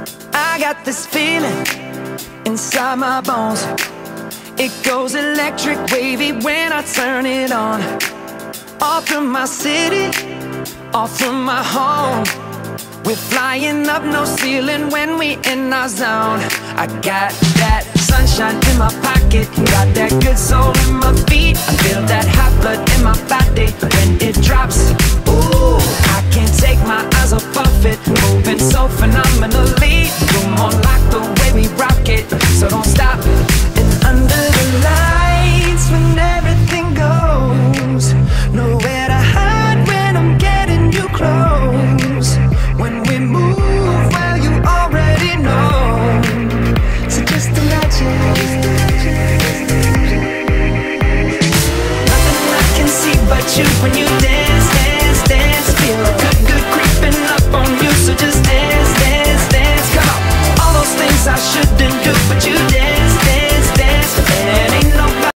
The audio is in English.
I got this feeling inside my bones. It goes electric wavy when I turn it on. All through my city, all through my home. We're flying up, no ceiling when we in our zone. I got that sunshine in my pocket, got that good soul in my feet. I feel that hot blood in my body when it drops. Ooh, I can't take my eyes off of it, moving so phenomenally.